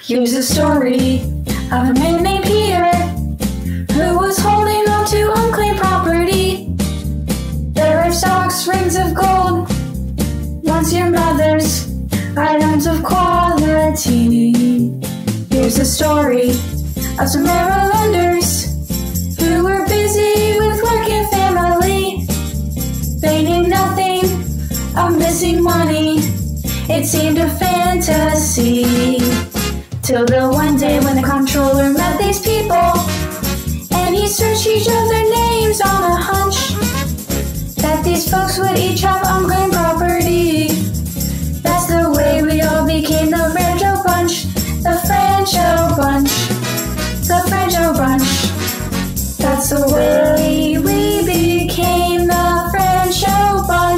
Here's a story of a man named Peter who was holding on to unclaimed property. There are stocks, rings of gold, once your mother's, items of quality. Here's a story of some Marylanders who were busy with work and family. They knew nothing of missing money. It seemed a fantasy. Till the one day when the comptroller met these people, and he searched each of their names on a hunch that these folks would each have unclaimed property. That's the way we all became the Franchot bunch. The Franchot bunch. The Franchot bunch. That's the way we became the Franchot bunch.